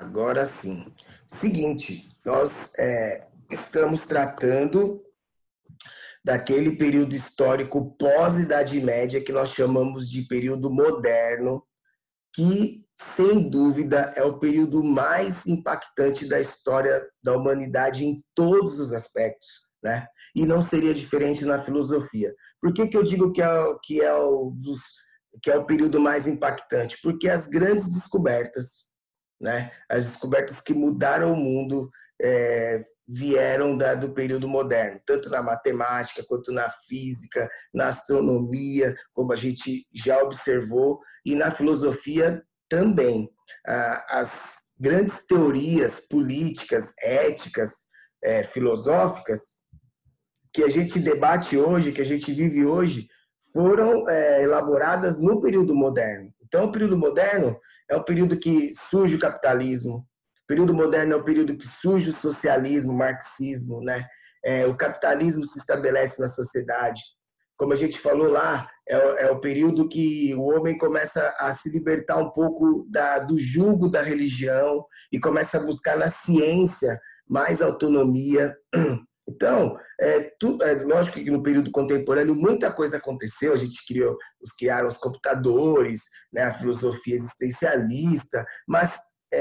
Agora sim. Seguinte, nós estamos tratando daquele período histórico pós-Idade Média que nós chamamos de período moderno, que, sem dúvida, é o período mais impactante da história da humanidade em todos os aspectos, né? E não seria diferente na filosofia. Por que eu digo que é o período mais impactante? Porque as grandes descobertas, né? As descobertas que mudaram o mundo vieram do período moderno, tanto na matemática, quanto na física, na astronomia, como a gente já observou, e na filosofia também. As grandes teorias políticas, éticas, filosóficas, que a gente debate hoje, que a gente vive hoje, foram elaboradas no período moderno. Então, o período moderno é o período que surge o capitalismo, o período moderno é o período que surge o socialismo, o marxismo, né? O capitalismo se estabelece na sociedade. Como a gente falou lá, é o período que o homem começa a se libertar um pouco do jugo da religião e começa a buscar na ciência mais autonomia. Então, lógico que no período contemporâneo muita coisa aconteceu, a gente criaram os computadores, né, a filosofia existencialista, mas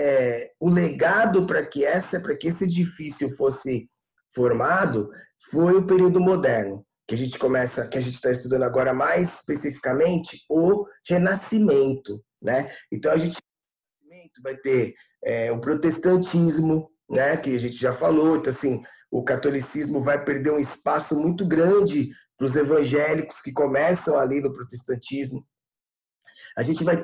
o legado para que esse edifício fosse formado foi o período moderno, que a gente está estudando agora mais especificamente o Renascimento, né? Então a gente vai ter o protestantismo, né, que a gente já falou, então assim, o catolicismo vai perder um espaço muito grande para os evangélicos que começam ali no protestantismo. A gente vai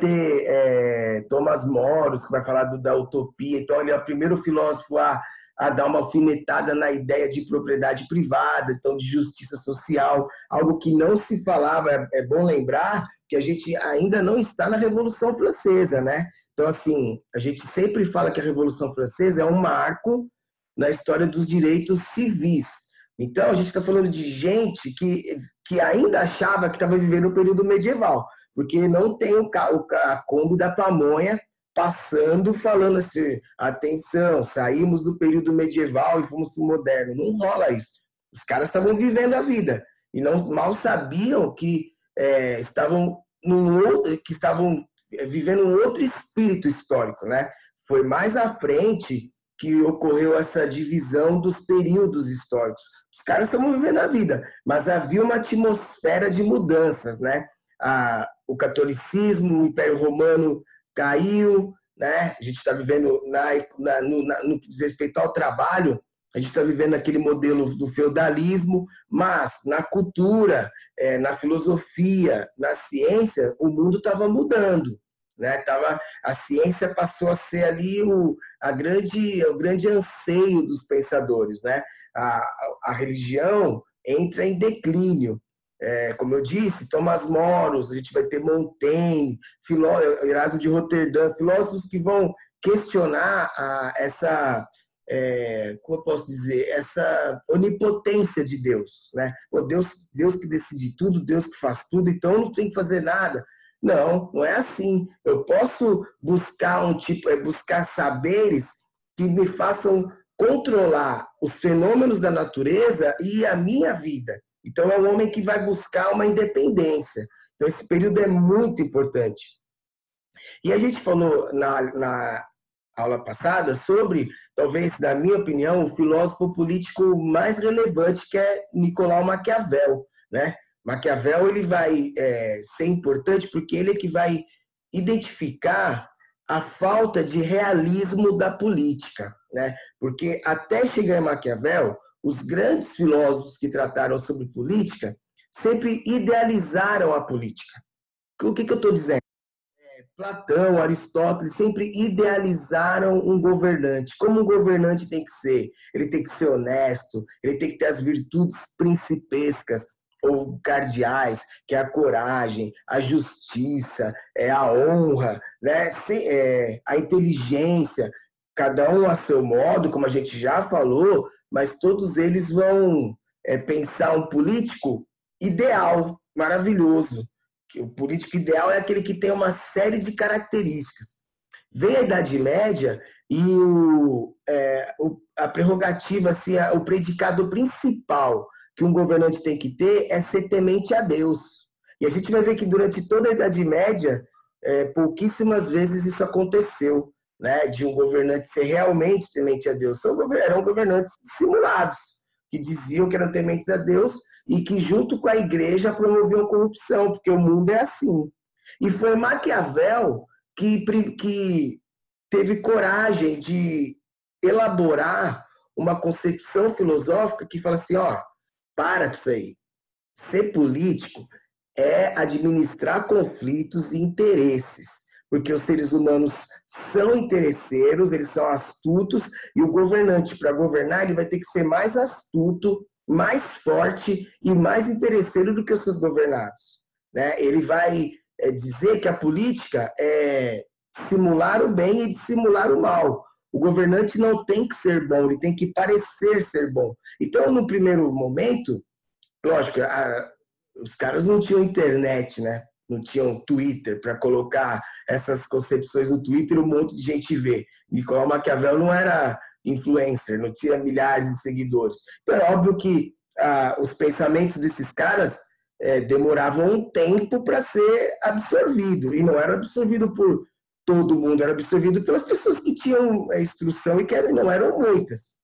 ter Thomas More, que vai falar da utopia. Então, ele é o primeiro filósofo a dar uma alfinetada na ideia de propriedade privada, então de justiça social, algo que não se falava. É bom lembrar que a gente ainda não está na Revolução Francesa, né? Então, assim, a gente sempre fala que a Revolução Francesa é um marco na história dos direitos civis. Então, a gente está falando de gente que ainda achava que estava vivendo o período medieval, porque não tem a Kombi da pamonha passando, falando assim, atenção, saímos do período medieval e fomos para o moderno. Não rola isso. Os caras estavam vivendo a vida e não mal sabiam que estavam vivendo um outro espírito histórico, né? Foi mais à frente que ocorreu essa divisão dos períodos históricos. Os caras estavam vivendo a vida, mas havia uma atmosfera de mudanças, né? O catolicismo, o Império Romano caiu, né? A gente está vivendo, no que diz respeito ao trabalho, a gente está vivendo aquele modelo do feudalismo, mas na cultura, na filosofia, na ciência, o mundo estava mudando, né? A ciência passou a ser ali o grande anseio dos pensadores, né? A religião entra em declínio. Como eu disse, Thomas More, a gente vai ter Montaigne, Erasmo de Roterdã, filósofos que vão questionar como eu posso dizer, essa onipotência de Deus, né? Deus que decide tudo, Deus que faz tudo, então eu não tenho que fazer nada. Não, não é assim. Eu posso buscar saberes que me façam controlar os fenômenos da natureza e a minha vida. Então, é um homem que vai buscar uma independência. Então, esse período é muito importante. E a gente falou na aula passada sobre, talvez, na minha opinião, o filósofo político mais relevante, que é Nicolau Maquiavel, né? Maquiavel ele vai ser importante porque ele é que vai identificar a falta de realismo da política, né? Porque até chegar em Maquiavel, os grandes filósofos que trataram sobre política sempre idealizaram a política. O que eu estou dizendo? Platão, Aristóteles sempre idealizaram um governante. Como um governante tem que ser? Ele tem que ser honesto, ele tem que ter as virtudes principescas ou cardeais, que é a coragem, a justiça, a honra, né? A inteligência, cada um a seu modo, como a gente já falou, mas todos eles vão pensar um político ideal, maravilhoso. O político ideal é aquele que tem uma série de características. Vem a Idade Média e a prerrogativa, assim, o predicado principal que um governante tem que ter é ser temente a Deus. E a gente vai ver que durante toda a Idade Média, pouquíssimas vezes isso aconteceu, né, de um governante ser realmente temente a Deus. Eram governantes simulados, que diziam que eram tementes a Deus e que, junto com a igreja, promoviam corrupção, porque o mundo é assim. E foi Maquiavel que teve coragem de elaborar uma concepção filosófica que fala assim, ó, para com isso aí. Ser político é administrar conflitos e interesses, porque os seres humanos são interesseiros, eles são astutos, e o governante, para governar, ele vai ter que ser mais astuto, mais forte e mais interesseiro do que os seus governados, né? Ele vai dizer que a política é simular o bem e dissimular o mal. O governante não tem que ser bom, ele tem que parecer ser bom. Então, no primeiro momento, lógico, os caras não tinham internet, né? Não tinham Twitter para colocar essas concepções no Twitter e um monte de gente vê. Nicolau Maquiavel não era influencer, não tinha milhares de seguidores. Então é óbvio que os pensamentos desses caras demoravam um tempo para ser absorvido. E não era absorvido por todo mundo, era absorvido pelas pessoas que tinham instrução e que não eram muitas.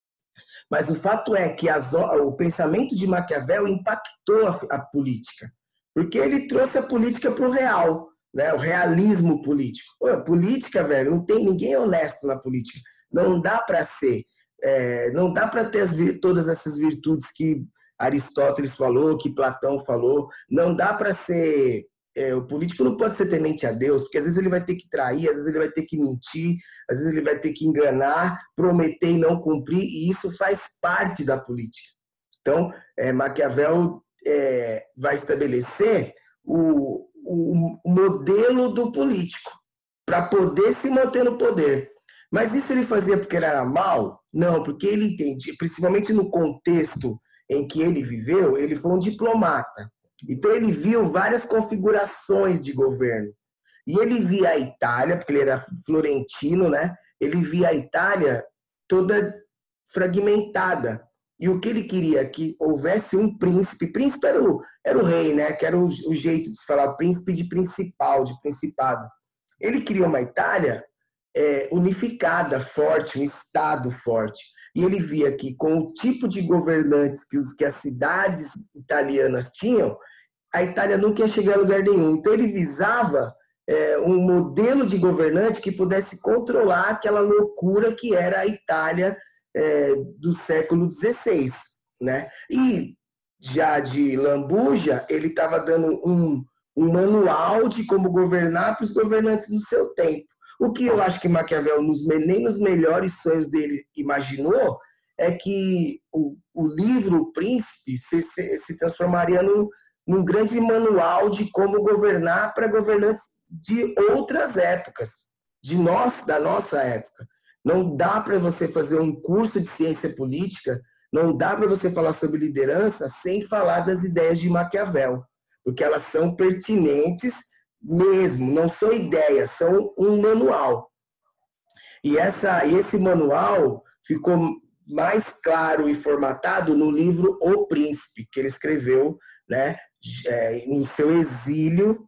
Mas o fato é que o pensamento de Maquiavel impactou a política, porque ele trouxe a política para o real, né? O realismo político. Pô, política, velho, não tem ninguém honesto na política. Não dá para ser, não dá para ter todas essas virtudes que Aristóteles falou, que Platão falou. Não dá para ser o político não pode ser temente a Deus, porque às vezes ele vai ter que trair, às vezes ele vai ter que mentir, às vezes ele vai ter que enganar, prometer e não cumprir, e isso faz parte da política. Então, Maquiavel vai estabelecer o modelo do político para poder se manter no poder. Mas isso ele fazia porque ele era mau? Não, porque ele entendia, principalmente no contexto em que ele viveu, ele foi um diplomata. Então ele viu várias configurações de governo. E ele via a Itália, porque ele era florentino, né? Ele via a Itália toda fragmentada. E o que ele queria? Que houvesse um príncipe. Príncipe era o rei, né? Que era o jeito de se falar, príncipe de principal, de principado. Ele queria uma Itália unificada, forte, um Estado forte. E ele via que com o tipo de governantes que as cidades italianas tinham, a Itália nunca ia chegar a lugar nenhum. Então ele visava um modelo de governante que pudesse controlar aquela loucura que era a Itália do século XVI, né? E já de lambuja, ele estava dando um manual de como governar para os governantes do seu tempo. O que eu acho que Maquiavel, nem nos melhores sonhos dele, imaginou é que o livro O Príncipe se transformaria num grande manual de como governar para governantes de outras épocas, da nossa época. Não dá para você fazer um curso de ciência política, não dá para você falar sobre liderança sem falar das ideias de Maquiavel, porque elas são pertinentes mesmo, não são ideias, são um manual. E esse manual ficou mais claro e formatado no livro O Príncipe, que ele escreveu, né, no seu exílio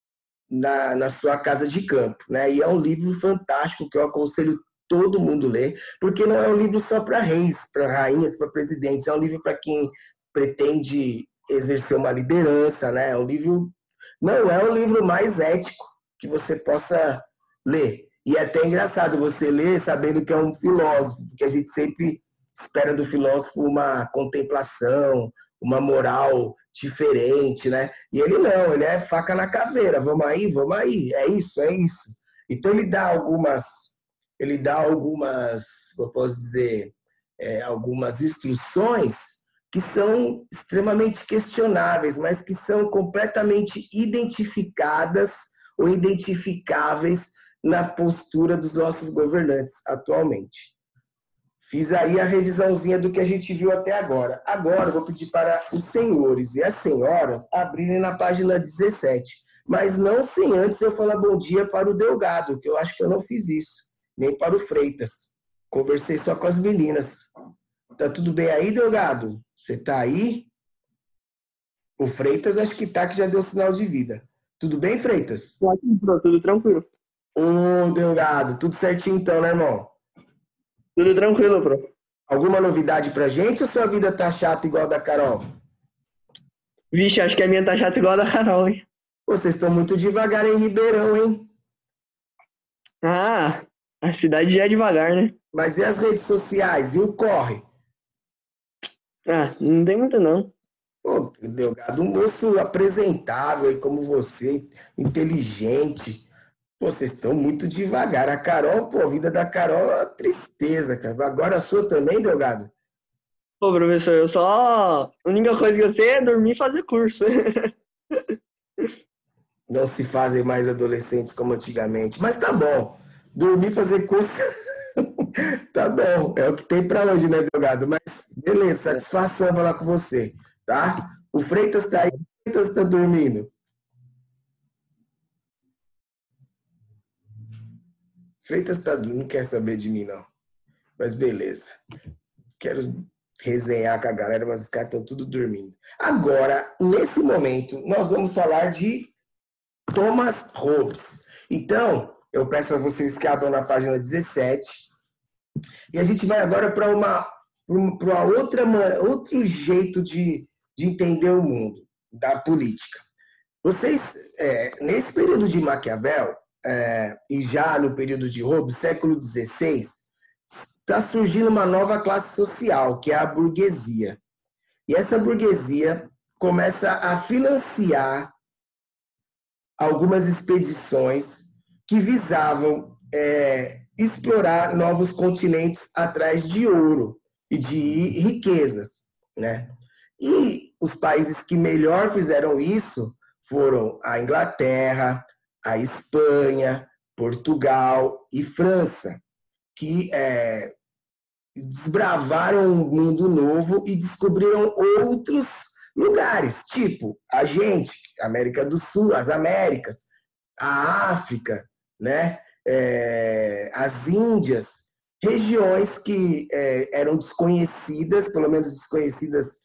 na sua casa de campo, né? E é um livro fantástico que eu aconselho todo mundo ler, porque não é um livro só para reis, para rainhas, para presidentes, é um livro para quem pretende exercer uma liderança, né? Não é o livro mais ético que você possa ler. E é até engraçado você ler sabendo que é um filósofo, porque a gente sempre espera do filósofo uma contemplação, uma moral diferente, né? E ele não, ele é faca na caveira, vamos aí, é isso. Então ele dá algumas, eu posso dizer, algumas instruções que são extremamente questionáveis, mas que são completamente identificadas ou identificáveis na postura dos nossos governantes atualmente. Fiz aí a revisãozinha do que a gente viu até agora. Agora eu vou pedir para os senhores e as senhoras abrirem na página 17, Mas não sem antes eu falar bom dia para o Delgado, que eu acho que eu não fiz isso, nem para o Freitas. Conversei só com as meninas. Tá tudo bem aí, Delgado? Você tá aí? O Freitas acho que tá, que já deu sinal de vida. Tudo bem, Freitas? Tudo tranquilo. Ô, Delgado, tudo certinho então, né, irmão? Tudo tranquilo, bro. Alguma novidade pra gente ou sua vida tá chata igual a da Carol? Vixe, acho que a minha tá chata igual a da Carol, hein? Vocês estão muito devagar em Ribeirão, hein? Ah, a cidade já é devagar, né? Mas e as redes sociais? E o corre? Ah, não tem muito não. Pô, Delgado, um moço apresentável aí como você, inteligente. Pô, vocês estão muito devagar. A Carol, pô, a vida da Carol é uma tristeza, cara. Agora a sua também, Delgado? Pô, professor, eu só... A única coisa que eu sei é dormir e fazer curso. Não se fazem mais adolescentes como antigamente. Mas tá bom. Dormir, fazer curso, tá bom. É o que tem pra hoje, né, Delgado? Mas beleza, satisfação falar com você, tá? O Freitas tá aí, o Freitas tá dormindo. Freitas tá dormindo, não quer saber de mim, não. Mas beleza. Quero resenhar com a galera, mas os caras estão tudo dormindo. Agora, nesse momento, nós vamos falar de Thomas Hobbes. Então, eu peço a vocês que abram na página 17 e a gente vai agora para outro jeito de entender o mundo, da política. Vocês, nesse período de Maquiavel, e já no período de Hobbes, século XVI, está surgindo uma nova classe social, que é a burguesia. E essa burguesia começa a financiar algumas expedições que visavam explorar novos continentes atrás de ouro e de riquezas, né? E os países que melhor fizeram isso foram a Inglaterra, a Espanha, Portugal e França, que desbravaram um mundo novo e descobriram outros lugares, tipo a gente, América do Sul, as Américas, a África, né? As Índias, regiões que eram desconhecidas, pelo menos desconhecidas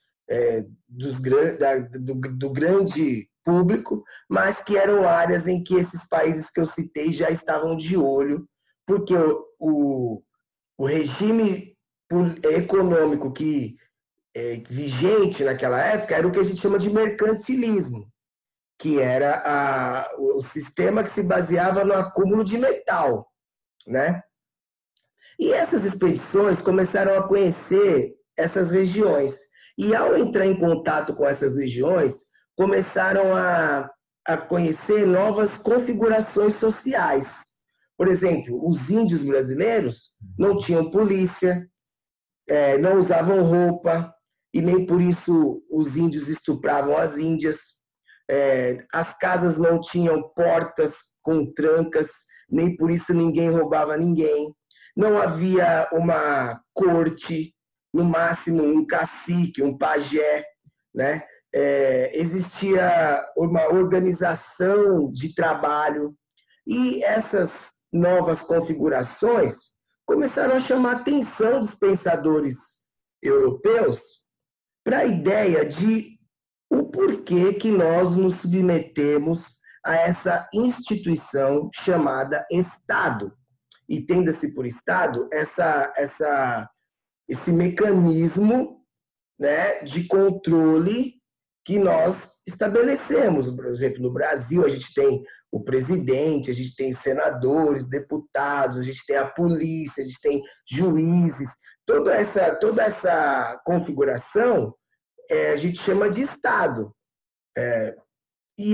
do grande público, mas que eram áreas em que esses países que eu citei já estavam de olho, porque o regime econômico que vigente naquela época era o que a gente chama de mercantilismo, que era o sistema que se baseava no acúmulo de metal, né? E essas expedições começaram a conhecer essas regiões. E ao entrar em contato com essas regiões, começaram a conhecer novas configurações sociais. Por exemplo, os índios brasileiros não tinham polícia, não usavam roupa, e nem por isso os índios estupravam as índias. As casas não tinham portas com trancas, nem por isso ninguém roubava ninguém. Não havia uma corte, no máximo um cacique, um pajé, né? Existia uma organização de trabalho e essas novas configurações começaram a chamar a atenção dos pensadores europeus para a ideia de o porquê que nós nos submetemos a essa instituição chamada Estado. E tenda-se por Estado esse mecanismo, né, de controle que nós estabelecemos. Por exemplo, no Brasil, a gente tem o presidente, a gente tem senadores, deputados, a gente tem a polícia, a gente tem juízes. Toda essa configuração a gente chama de Estado. E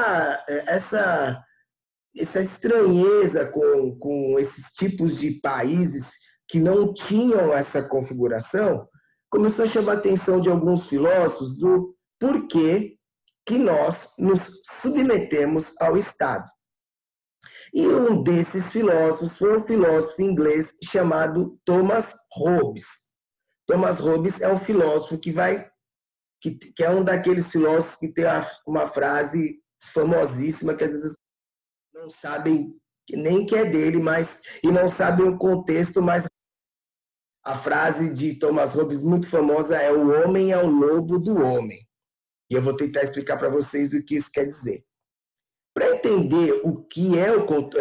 essa estranheza com esses tipos de países que não tinham essa configuração começou a chamar a atenção de alguns filósofos do porquê que nós nos submetemos ao Estado. E um desses filósofos foi um filósofo inglês chamado Thomas Hobbes. Thomas Hobbes é um filósofo que é um daqueles filósofos que tem uma frase famosíssima, que às vezes não sabem nem que é dele, mas e não sabem o contexto, mas a frase de Thomas Hobbes muito famosa é: o homem é o lobo do homem. E eu vou tentar explicar para vocês o que isso quer dizer. Para entender o que é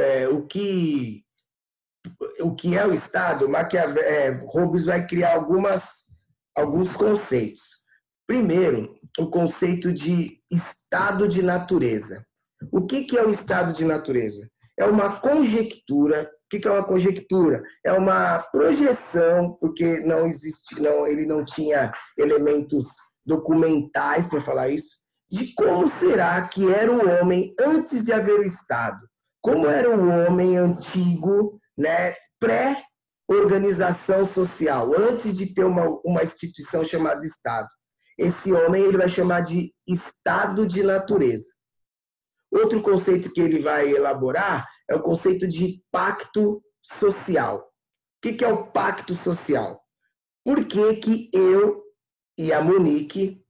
o que é o Estado, Hobbes vai criar alguns conceitos. Primeiro, o conceito de estado de natureza. O que é o estado de natureza? É uma conjectura. O que é uma conjectura? É uma projeção, porque não existe, ele não tinha elementos documentais para falar isso, de como será que era o homem antes de haver o Estado. Como era o homem antigo, né, pré-organização social, antes de ter uma instituição chamada Estado. Esse homem ele vai chamar de estado de natureza. Outro conceito que ele vai elaborar é o conceito de pacto social. O que é o pacto social? Por que eu e a Monique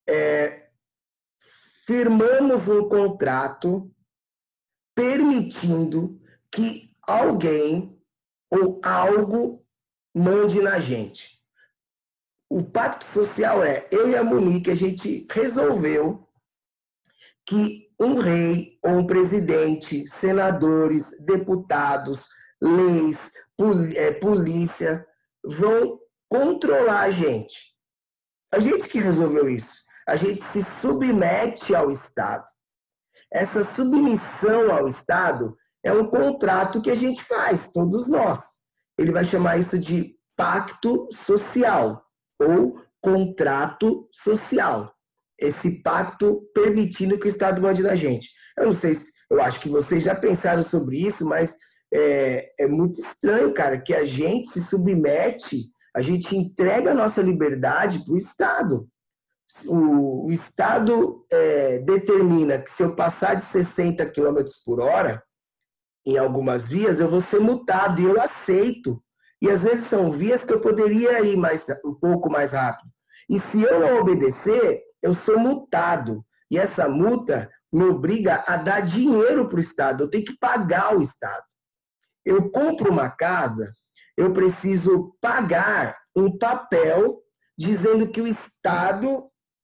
firmamos um contrato permitindo que alguém ou algo mande na gente? O pacto social é, eu e a Monique, a gente resolveu que um rei ou um presidente, senadores, deputados, leis, polícia, vão controlar a gente. A gente que resolveu isso. A gente se submete ao Estado. Essa submissão ao Estado é um contrato que a gente faz, todos nós. Ele vai chamar isso de pacto social ou contrato social. Esse pacto permitindo que o Estado mande na gente. Eu não sei se, eu acho que vocês já pensaram sobre isso, mas é muito estranho, cara, que a gente se submete, a gente entrega a nossa liberdade para o Estado. O Estado determina que se eu passar de 60 km por hora, em algumas vias, eu vou ser multado, e eu aceito. E às vezes são vias que eu poderia ir um pouco mais rápido. E se eu não obedecer, eu sou multado. E essa multa me obriga a dar dinheiro para o Estado. Eu tenho que pagar o Estado. Eu compro uma casa, eu preciso pagar um papel dizendo que o Estado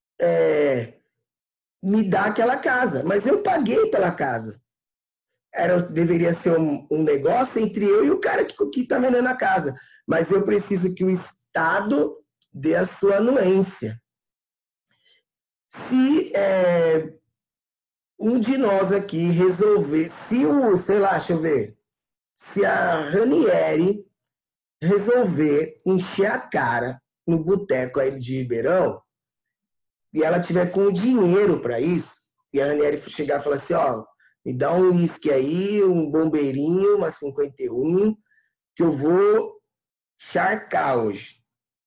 me dá aquela casa. Mas eu paguei pela casa. Deveria ser um negócio entre eu e o cara que está vendendo a casa. Mas eu preciso que o Estado dê a sua anuência. Se um de nós aqui resolver, se a Ranieri resolver encher a cara no boteco aí de Ribeirão, e ela tiver com dinheiro para isso, e a Ranieri chegar e falar assim, ó, me dá um uísque aí, um bombeirinho, uma 51, que eu vou charcar hoje.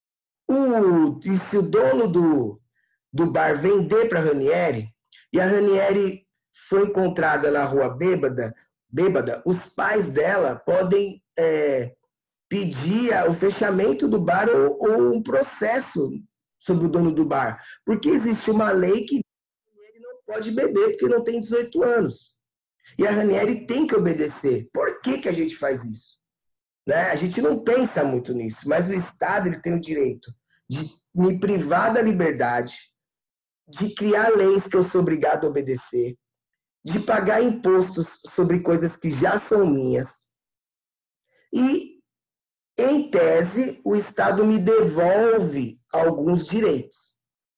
E se o dono do bar vender para a Ranieri, e a Ranieri foi encontrada na rua bêbada, os pais dela podem pedir o fechamento do bar ou um processo sobre o dono do bar. Porque existe uma lei que ele não pode beber porque não tem 18 anos. E a Ranieri tem que obedecer. Por que a gente faz isso? Né? A gente não pensa muito nisso, mas o Estado ele tem o direito de me privar da liberdade, de criar leis que eu sou obrigado a obedecer, de pagar impostos sobre coisas que já são minhas. E, em tese, o Estado me devolve alguns direitos.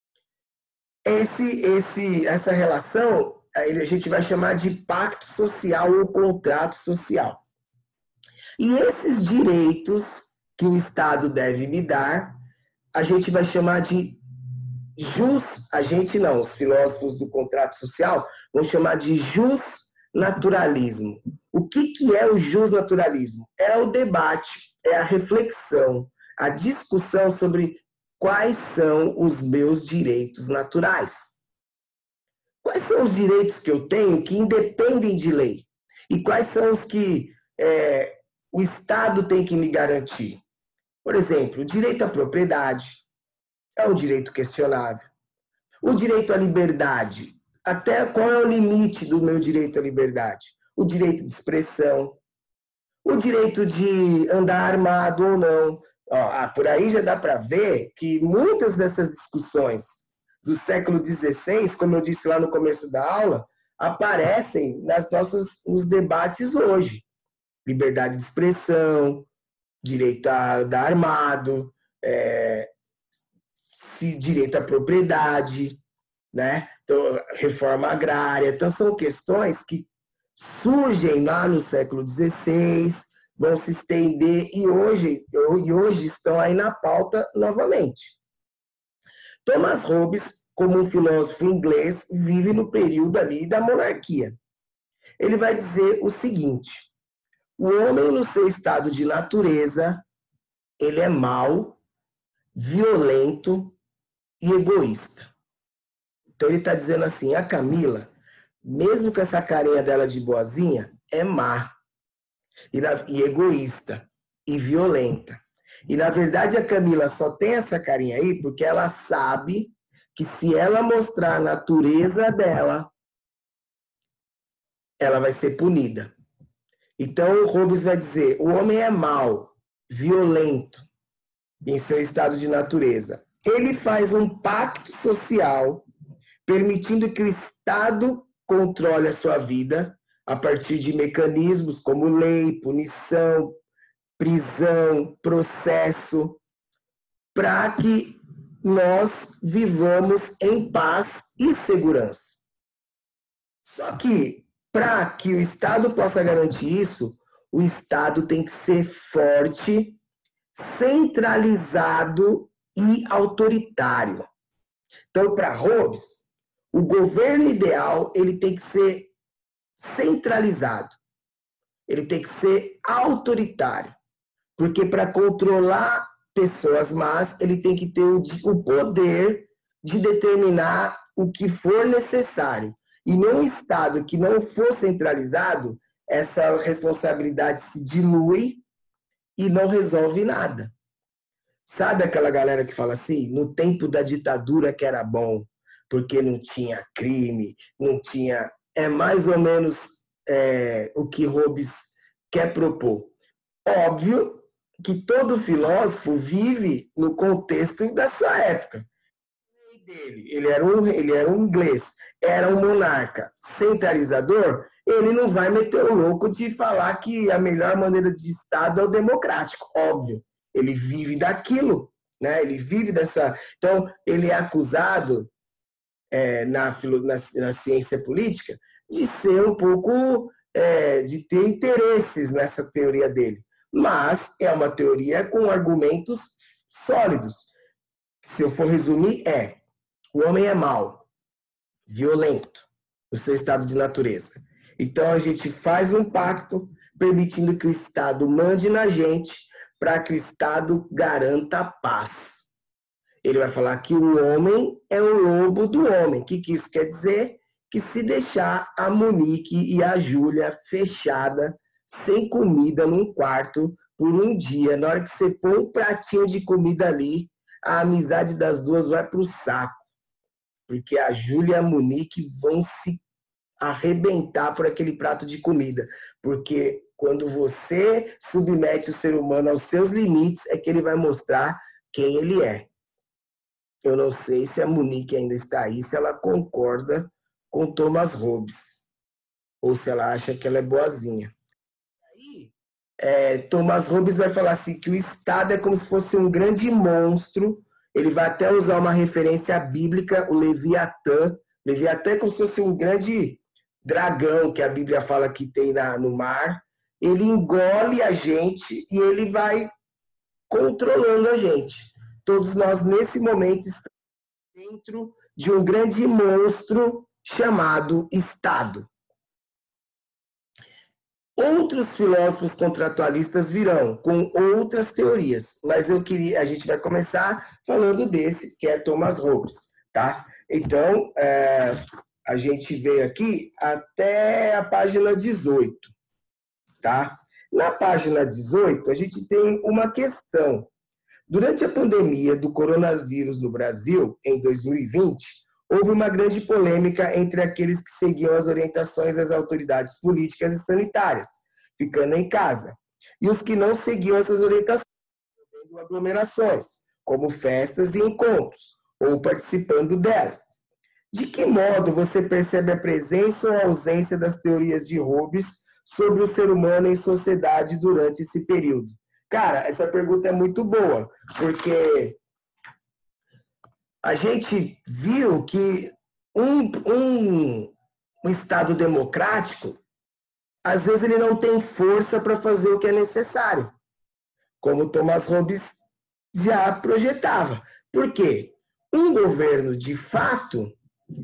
Essa relação a gente vai chamar de pacto social ou contrato social. E esses direitos que o Estado deve me dar, a gente vai chamar de os filósofos do contrato social vão chamar de justnaturalismo. O que é o justnaturalismo? É o debate, é a reflexão, a discussão sobre quais são os meus direitos naturais. Quais são os direitos que eu tenho que independem de lei? E quais são os que o Estado tem que me garantir? Por exemplo, o direito à propriedade é um direito questionável. O direito à liberdade até qual é o limite do meu direito à liberdade? O direito de expressão, o direito de andar armado ou não. Por aí já dá para ver que muitas dessas discussões do século XVI, como eu disse lá no começo da aula, aparecem nos debates hoje. Liberdade de expressão, direito a andar armado, direito à propriedade, né? Então, reforma agrária. Então, são questões que surgem lá no século XVI, vão se estender e hoje estão aí na pauta novamente. Thomas Hobbes, como um filósofo inglês, vive no período ali da monarquia. Ele vai dizer o seguinte: o homem no seu estado de natureza, ele é mau, violento e egoísta. Então ele está dizendo assim, a Camila, mesmo com essa carinha dela de boazinha, é má, e egoísta, e violenta. E na verdade a Camila só tem essa carinha aí porque ela sabe que se ela mostrar a natureza dela, ela vai ser punida. Então o Hobbes vai dizer, o homem é mau, violento, em seu estado de natureza. Ele faz um pacto social permitindo que o Estado controle a sua vida a partir de mecanismos como lei, punição, prisão, processo, para que nós vivamos em paz e segurança. Só que, para que o Estado possa garantir isso, o Estado tem que ser forte, centralizado e autoritário. Então, para Hobbes, o governo ideal ele tem que ser centralizado, ele tem que ser autoritário, porque para controlar pessoas más, ele tem que ter o poder de determinar o que for necessário. E num Estado que não for centralizado, essa responsabilidade se dilui e não resolve nada. Sabe aquela galera que fala assim, no tempo da ditadura que era bom, porque não tinha crime, não tinha... É mais ou menos o que Hobbes quer propor. Óbvio que todo filósofo vive no contexto da sua época. Ele era um inglês, era um monarca centralizador, ele não vai meter o louco de falar que a melhor maneira de Estado é o democrático, óbvio. Ele vive daquilo, né? Ele vive dessa... Então, ele é acusado na ciência política de ser um pouco... de ter interesses nessa teoria dele. Mas é uma teoria com argumentos sólidos. Se eu for resumir, o homem é mau, violento, no seu estado de natureza. Então, a gente faz um pacto permitindo que o Estado mande na gente para que o Estado garanta a paz. Ele vai falar que o homem é o lobo do homem. O que isso quer dizer? Que se deixar a Monique e a Júlia fechada, sem comida, num quarto, por um dia, na hora que você põe um pratinho de comida ali, a amizade das duas vai para o saco. Porque a Júlia e a Monique vão se arrebentar por aquele prato de comida. Porque quando você submete o ser humano aos seus limites, é que ele vai mostrar quem ele é. Eu não sei se a Monique ainda está aí, se ela concorda com Thomas Hobbes, ou se ela acha que ela é boazinha. Aí, Thomas Hobbes vai falar assim, que o Estado é como se fosse um grande monstro, ele vai até usar uma referência bíblica, o Leviatã. Leviatã é como se fosse um grande dragão que a Bíblia fala que tem no mar. Ele engole a gente e ele vai controlando a gente. Todos nós, nesse momento, estamos dentro de um grande monstro chamado Estado. Outros filósofos contratualistas virão com outras teorias, mas a gente vai começar falando desse, que é Thomas Hobbes, tá? Então, a gente veio aqui até a página 18, tá? Na página 18, a gente tem uma questão. Durante a pandemia do coronavírus no Brasil, em 2020, houve uma grande polêmica entre aqueles que seguiam as orientações das autoridades políticas e sanitárias, ficando em casa, e os que não seguiam essas orientações, tendo aglomerações, como festas e encontros, ou participando delas. De que modo você percebe a presença ou a ausência das teorias de Hobbes sobre o ser humano em sociedade durante esse período? Cara, essa pergunta é muito boa, porque a gente viu que um Estado democrático, às vezes ele não tem força para fazer o que é necessário, como Thomas Hobbes já projetava. Por quê? Um governo, de fato,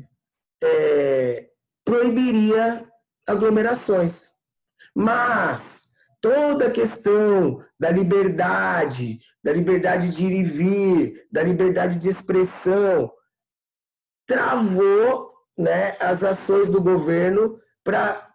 proibiria aglomerações. Mas toda a questão da liberdade de ir e vir, da liberdade de expressão, travou, né, as ações do governo para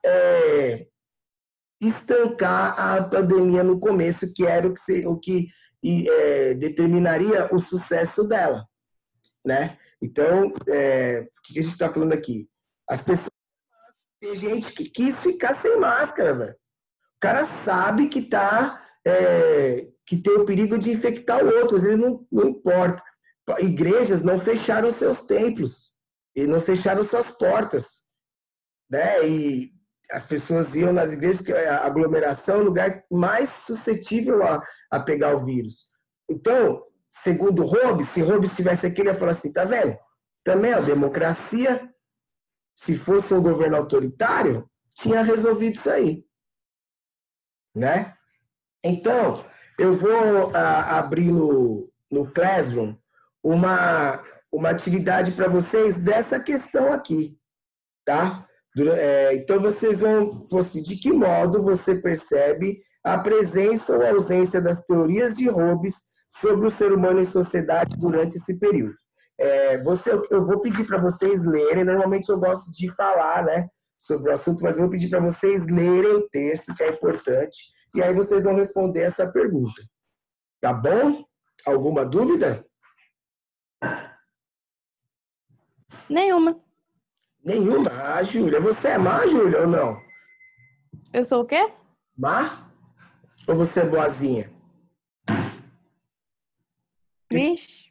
estancar a pandemia no começo, que era o que determinaria o sucesso dela, né? Então, o que a gente está falando aqui? As pessoas, tem gente que quis ficar sem máscara, velho. O cara sabe que que tem o perigo de infectar outros, ele não importa. Igrejas não fecharam seus templos e não fecharam suas portas, né? E as pessoas iam nas igrejas, que a aglomeração é o lugar mais suscetível a pegar o vírus. Então, segundo Hobbes, se Hobbes estivesse aqui, ele ia falar assim, tá vendo? Também a democracia, se fosse um governo autoritário, tinha resolvido isso aí, né? Então, eu vou abrir no Classroom uma atividade para vocês dessa questão aqui, tá? Então, vocês vão... De que modo você percebe a presença ou a ausência das teorias de Hobbes sobre o ser humano em sociedade durante esse período? Eu vou pedir para vocês lerem, normalmente eu gosto de falar, né, sobre o assunto, mas eu vou pedir para vocês lerem o texto, que é importante, e aí vocês vão responder essa pergunta. Tá bom? Alguma dúvida? Nenhuma. Nenhuma? Ah, Júlia, você é má, Júlia, ou não? Eu sou o quê? Má? Ou você é boazinha? Vixe.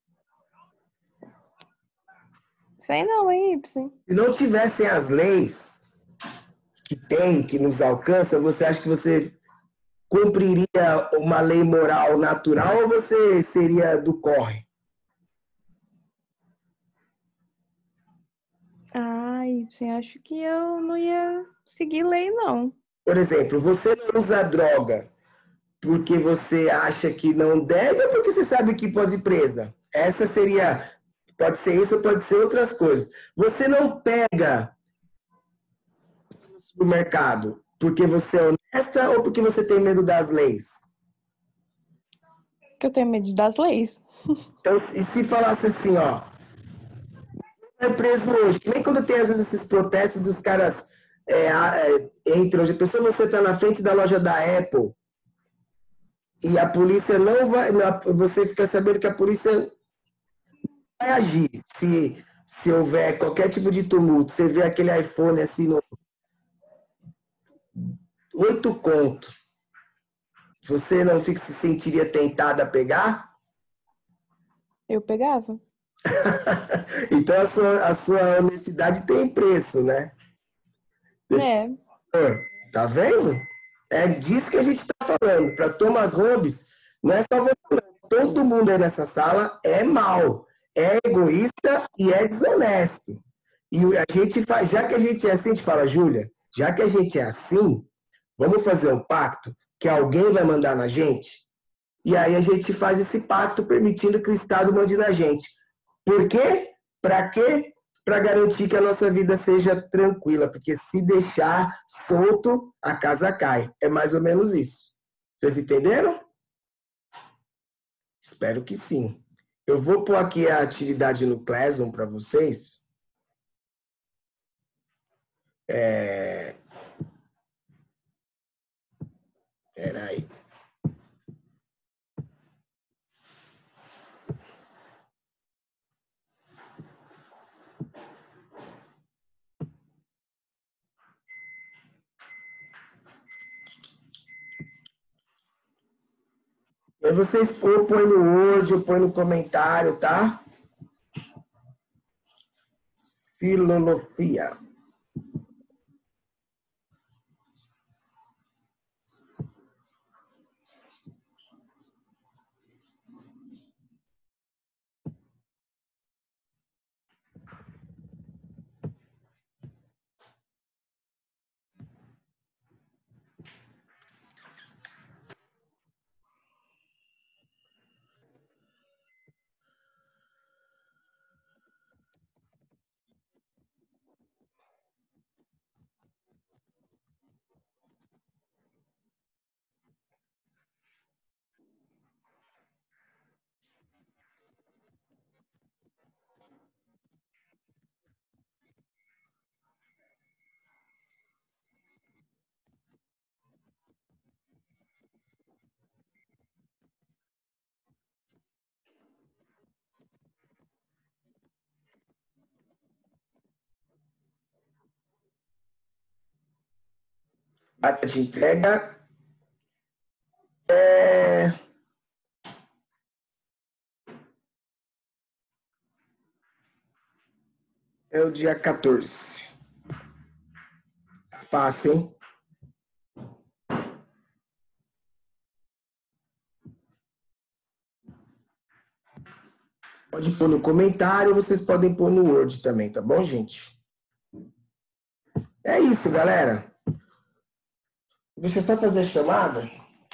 Sei não, hein, Ibsen? Se não tivessem as leis que nos alcançam, você acha que você cumpriria uma lei moral natural ou você seria do corre? Ah, Ibsen, acho que eu não ia seguir lei, não. Por exemplo, você não usa droga porque você acha que não deve ou porque você sabe que pode ir presa? Essa seria... Pode ser isso ou pode ser outras coisas. Você não pega no supermercado porque você é honesta ou porque você tem medo das leis? Que eu tenho medo das leis. Então, e se falasse assim, ó, é preso hoje, que nem quando tem às vezes esses protestos, os caras entram, a pessoa você está na frente da loja da Apple e a polícia não vai, você fica sabendo que a polícia vai agir se houver qualquer tipo de tumulto. Você vê aquele iPhone assim no 8 conto. Você não se sentiria tentada a pegar? Eu pegava. Então a sua honestidade tem preço, né? É. Tá vendo? É disso que a gente está falando. Para Thomas Hobbes, não é só você, não. Todo mundo aí nessa sala é mau, é egoísta e é desonesto. E a gente faz, já que a gente é assim, a gente fala, Júlia, já que a gente é assim, vamos fazer um pacto que alguém vai mandar na gente? E aí a gente faz esse pacto permitindo que o Estado mande na gente. Por quê? Para quê? Para garantir que a nossa vida seja tranquila, porque se deixar solto, a casa cai. É mais ou menos isso. Vocês entenderam? Espero que sim. Eu vou pôr aqui a atividade no Classroom para vocês. Peraí. Aí vocês ou põe no Word ou põe no comentário, tá? Filosofia. Data de entrega é o dia 14. Fácil, hein? Pode pôr no comentário, vocês podem pôr no Word também, tá bom, gente? É isso, galera. Deixa eu só fazer a chamada.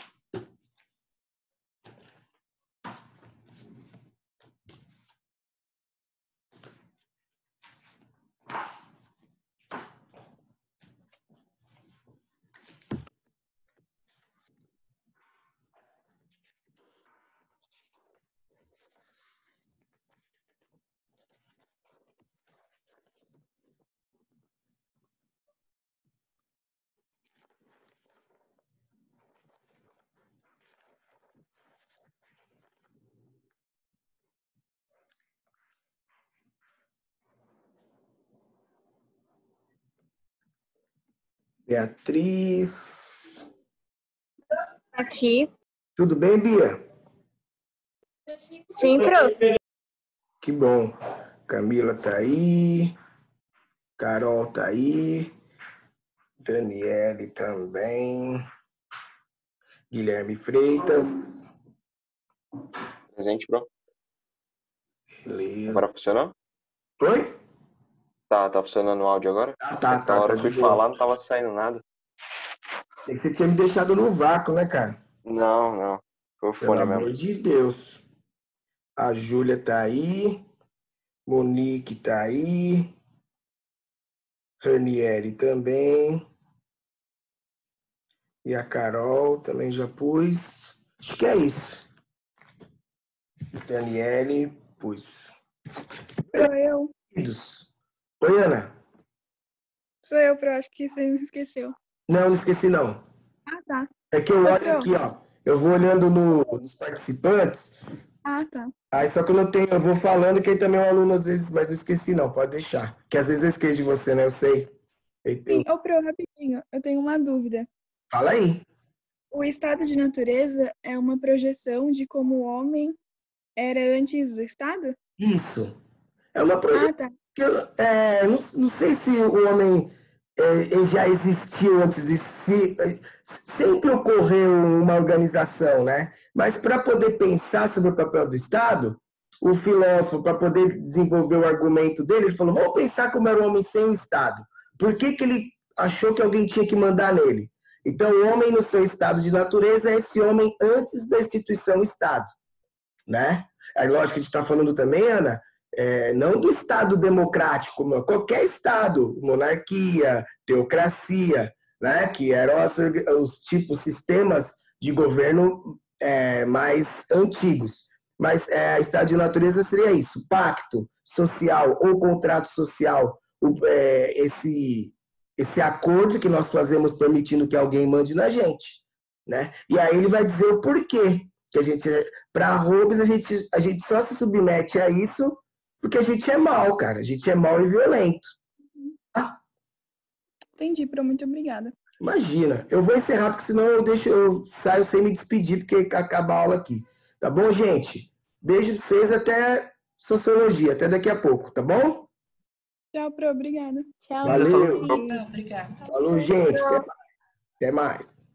Beatriz. Aqui. Tudo bem, Bia? Sim, prof. Que bom. Camila tá aí. Carol tá aí. Daniele também. Guilherme Freitas. Presente, bro. Beleza. Agora funcionou? Oi? Tá funcionando o áudio agora? Tá. Aquela hora Tá eu fui de boa. falar, não tava saindo nada. É que você tinha me deixado no vácuo, né, cara? Não. Foi o Pelo fone amor mesmo. de Deus. A Júlia tá aí. Monique tá aí. Ranieri também. E a Carol também já pus. Acho que é isso. Daniele, pus. Sou eu. Oi, Ana. Sou eu, Pro. Acho que você me esqueceu. Não esqueci, não. Ah, tá. É que eu Ô, olho Pro. aqui, ó. Eu vou olhando nos participantes. Ah, tá. Aí só que eu vou falando que ele também é um aluno às vezes, mas eu esqueci, não. Pode deixar. Que às vezes eu esqueço de você, né? Eu sei. Sim, ô, Pro, rapidinho. Eu tenho uma dúvida. Fala aí. O estado de natureza é uma projeção de como o homem era antes do estado? Isso. É uma projeção. Ah, tá. Não sei se o homem ele já existiu antes de si. Sempre ocorreu uma organização, né? Mas para poder pensar sobre o papel do Estado, o filósofo, para poder desenvolver o argumento dele, ele falou: vamos pensar como era o homem sem o Estado. Por que ele achou que alguém tinha que mandar nele? Então, o homem no seu estado de natureza é esse homem antes da instituição Estado, né? É lógico que a gente está falando também, Ana, não do Estado democrático, qualquer Estado, monarquia, teocracia, né, que eram os tipos, sistemas de governo mais antigos. Mas Estado de natureza seria isso, pacto social ou contrato social, esse acordo que nós fazemos permitindo que alguém mande na gente. Né? E aí ele vai dizer o porquê. Que a gente, para Hobbes, a gente só se submete a isso porque a gente é mau, cara. A gente é mau e violento. Entendi, Pro. Muito obrigada. Imagina. Eu vou encerrar, porque senão eu saio sem me despedir, porque acaba a aula aqui. Tá bom, gente? Beijo pra vocês, até sociologia. Até daqui a pouco, tá bom? Tchau, Pro. Obrigada. Tchau, Valeu. Gabi. Obrigada. Falou, gente. Até mais.